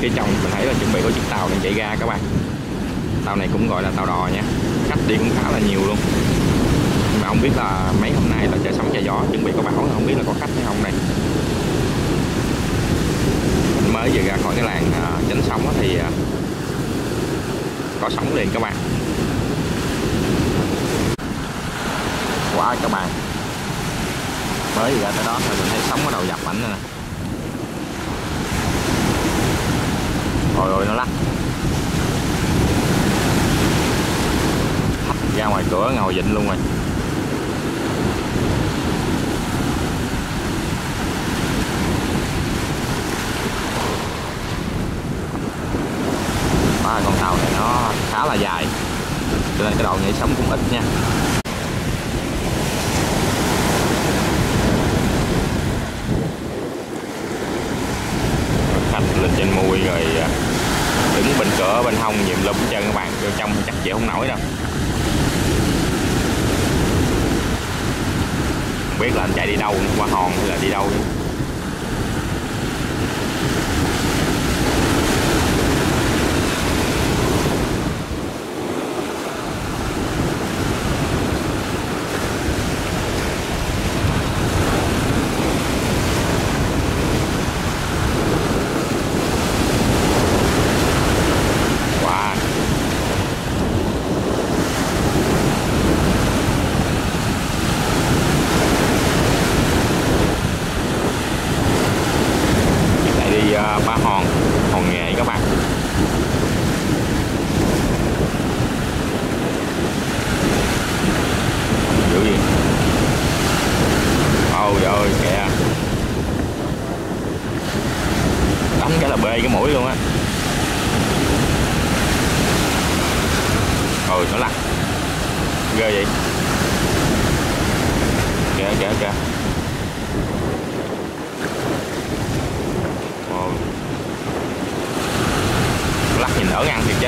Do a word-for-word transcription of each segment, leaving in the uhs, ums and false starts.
phía trong mình thấy là chuẩn bị có chiếc tàu đang chạy ra các bạn. Tàu này cũng gọi là tàu đò nha, khách đi cũng khá là nhiều luôn. Nhưng mà không biết là mấy hôm nay là trời sóng trời gió, chuẩn bị có bão, không biết là có khách hay không đây. Mình mới vừa ra khỏi cái làng uh, tránh sóng thì uh, có sóng liền các bạn. Quá các bạn, mới vừa ra tới đó thì mình thấy sóng bắt đầu dập ảnh rồi nè. Trời ơi nó lắc. Ra ngoài cửa ngồi vịnh luôn rồi. À, con tàu này nó khá là dài cho nên cái độ nhảy sóng cũng ít nha. Khách lên trên mui rồi đứng bên cửa bên hông nhiệm lum chân các bạn, vô trong thì chắc chịu không nổi đâu. Không biết là anh chạy đi đâu, qua hòn hay là đi đâu nữa. Ba Hòn, Hòn Nghệ các bạn. Dữ gì? Ôi trời ơi kìa. Đánh cái là bê cái mũi luôn á. Ôi nó lắc. Ghê vậy. Kìa kìa kìa. Lắc nhìn đỡ ngang thiệt chứ.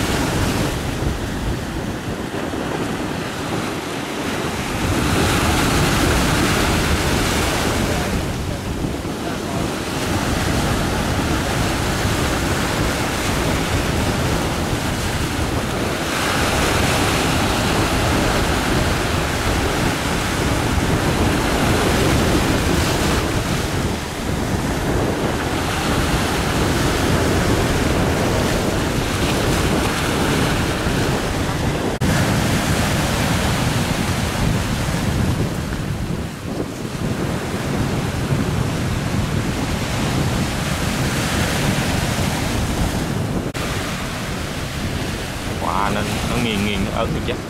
Nên nó nghiêng nghiêng nó ớt được chứ.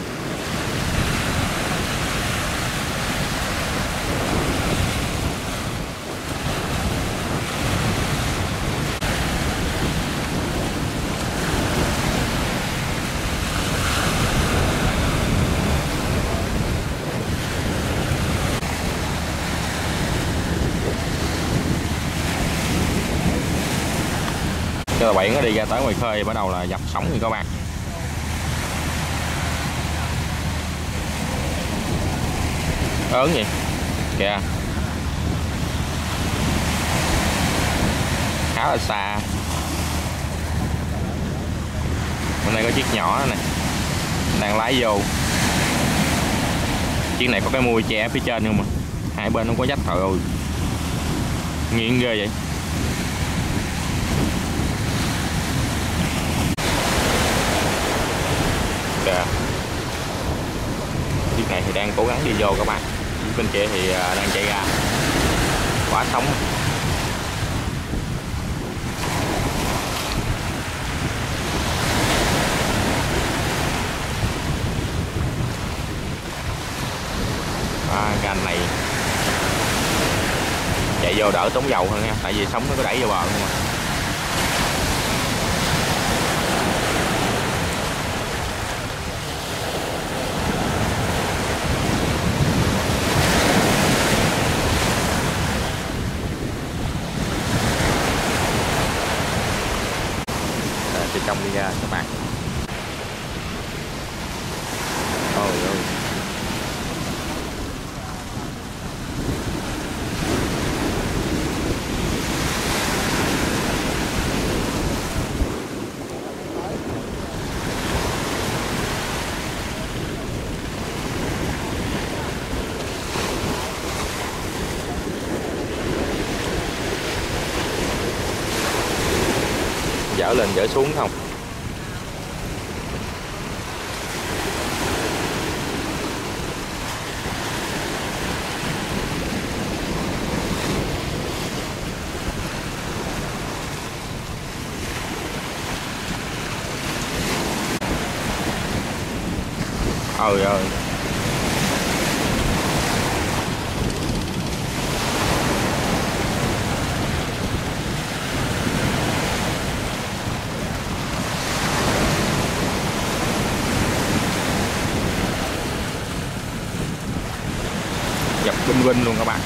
Cái tàu biển nó đi ra tới ngoài khơi bắt đầu là dập sóng thì các bạn. Ớn gì kìa, khá là xa. Bên đây có chiếc nhỏ này đang lái vô. Chiếc này có cái mui che phía trên không mà hai bên không có dách. Trời ơi nghiêng ghê vậy. Kìa, chiếc này thì đang cố gắng đi vô các bạn, bên kia thì đang chạy ra. Quá sóng. À, cái anh này chạy vô đỡ tốn dầu hơn nha, tại vì sóng nó có đẩy vô bờ không mà. Trong đi ra các bạn. Ôi ôi. dở lên dở xuống không. Ôi ơi. Dập binh binh luôn các bạn.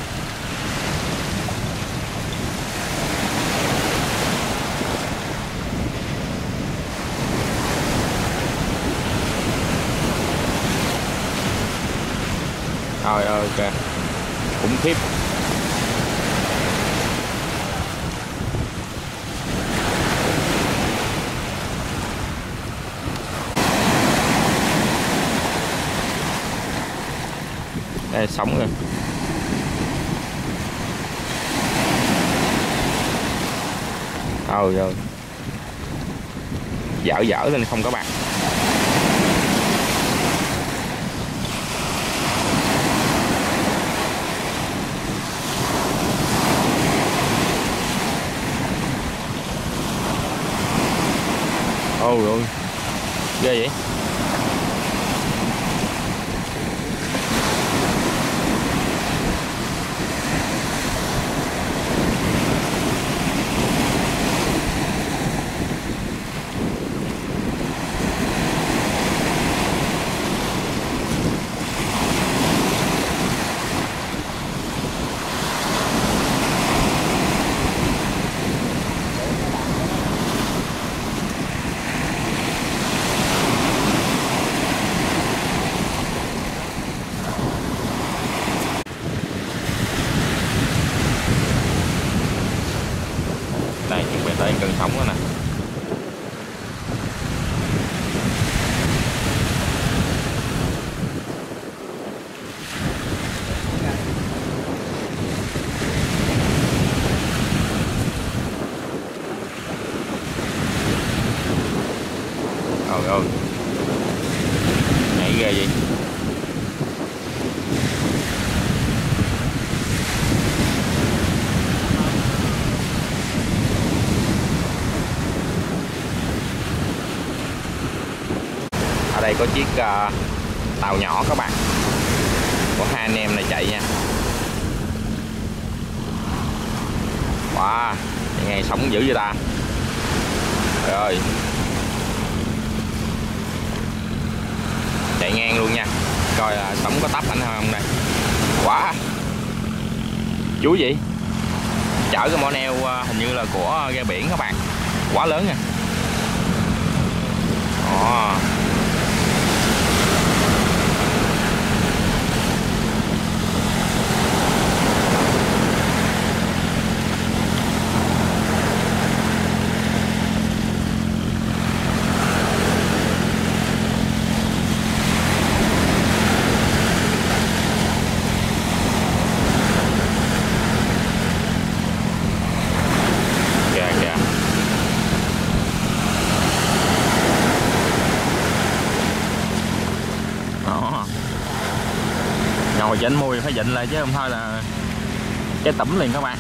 Trời ơi kìa, khủng khiếp. Đây sóng rồi. Trời ơi, dở dở lên không các bạn. Ôi ôi, ghê vậy. Đây chuẩn bị tới gần sóng đó nè. Ôi ôi, nhảy ghê vậy. Ở đây có chiếc uh, tàu nhỏ các bạn, có hai anh em này chạy nha. Wow, nghe sóng dữ vậy ta. Trời ơi, chạy ngang luôn nha, coi là sóng có tấp ảnh không đây. Quá chú gì chở cái mỏ neo uh, hình như là của ghe biển các bạn, quá lớn nha. Ồ. Ngồi chỉnh mùi phải dịnh lại chứ không thôi là cái tẩm liền các bạn.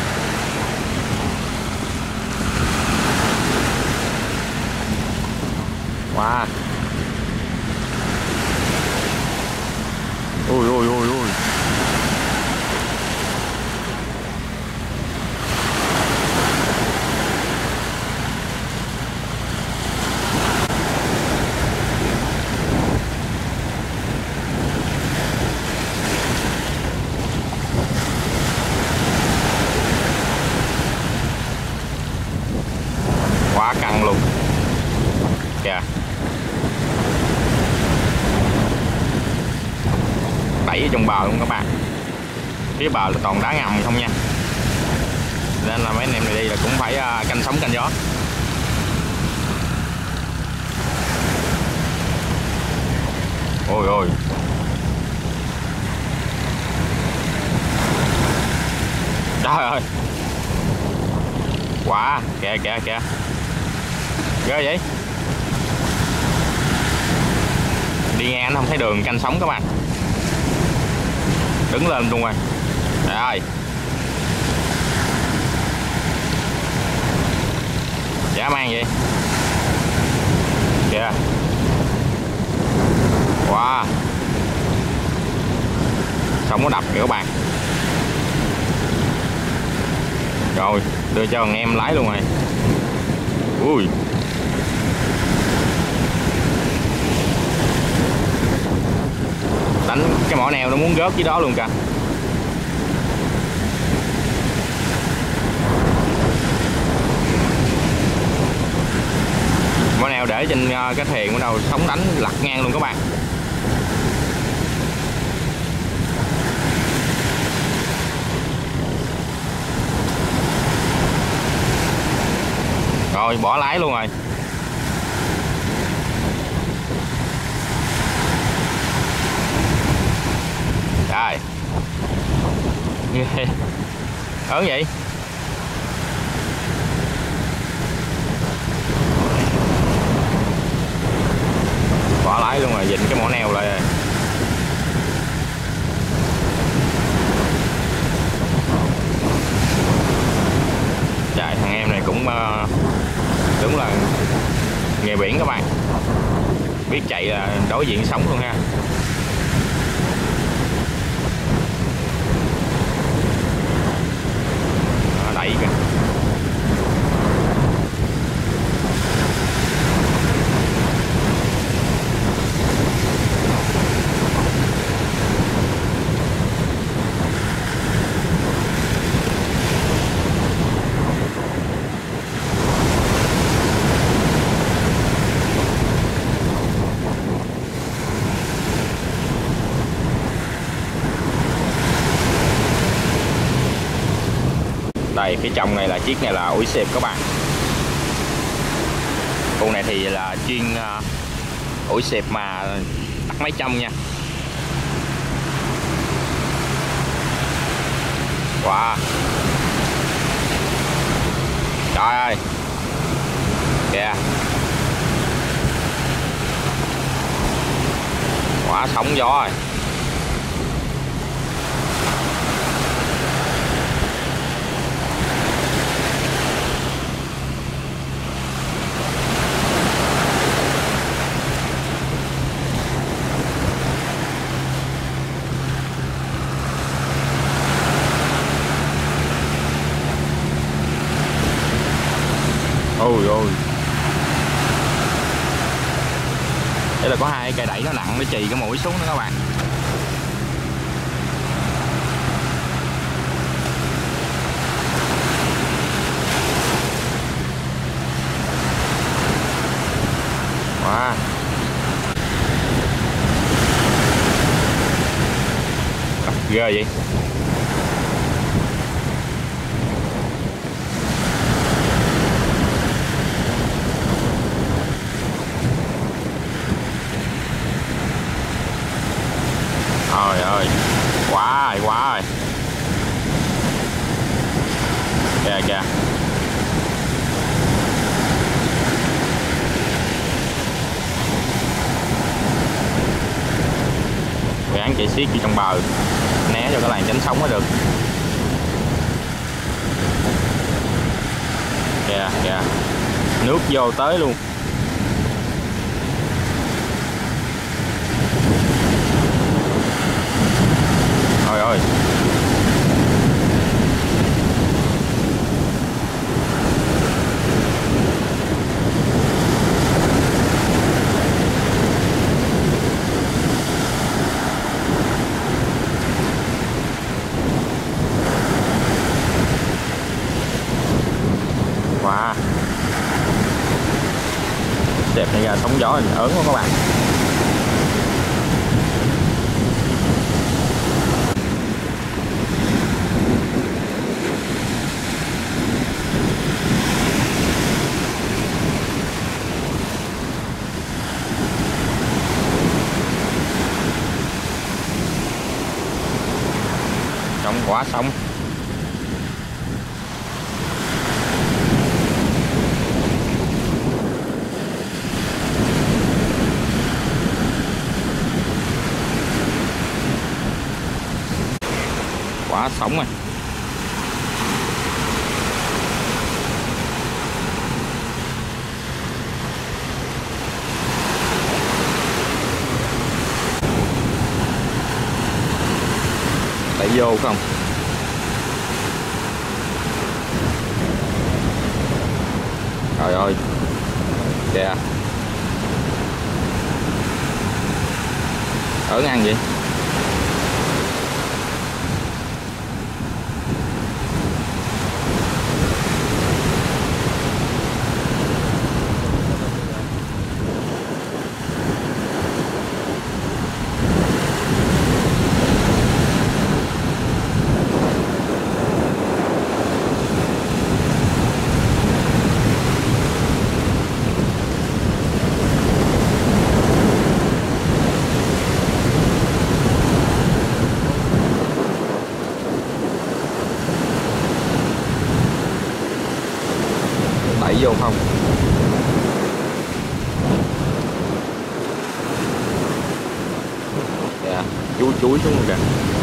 Wow. Ui ui ui ui. Quá căng luôn kìa. Đẩy ở trong bờ luôn các bạn, phía bờ là toàn đá ngầm không nha, nên là mấy anh em này đi là cũng phải canh sóng canh gió. Ôi ôi, trời ơi, quá kìa kìa kìa. ghê vậy. Đi ngang anh không thấy đường canh sóng các bạn. Đứng lên luôn rồi. Trời ơi. Dã man vậy. Kìa. Wow. Sóng nó đập kìa các bạn. Rồi, đưa cho anh em lái luôn rồi. Ui. Đánh cái mỏ neo nó muốn rớt dưới đó luôn kìa. Mỏ neo để trên cái thuyền bắt đầu sóng đánh lật ngang luôn các bạn. Rồi bỏ lái luôn rồi. Rồi. Ớn vậy. Bỏ lái luôn rồi, dịnh cái mỏ neo lại rồi. Trời, thằng em này cũng uh, đúng là nghề biển các bạn. Biết chạy là đối diện sóng luôn ha. Đó, đẩy kìa. Đây, phía trong này là chiếc này là ủi xẹp các bạn. Con này thì là chuyên uh, ủi xẹp mà tắt máy trong nha. Wow. Trời ơi. Kìa. Quá sóng gió rồi. Ôi ôi. Đây là có hai cây đẩy nó nặng để chì cái mũi xuống nữa các bạn. Wow. Ghê vậy. Trời ơi, quá rồi, quá rồi. Kìa kìa. Gán chạy xiết vô trong bờ, né cho cái làn tránh sóng mới được. Kìa kìa, nước vô tới luôn. Trời ơi. Wow. Đẹp này ra sóng gió ớn quá các bạn. Trong quá sóng. Đó, sống rồi. Đẩy vô không? Trời ơi. Kìa. Ở ngang vậy. Đẩy vô không? Dạ, chuối chuối xuống kìa.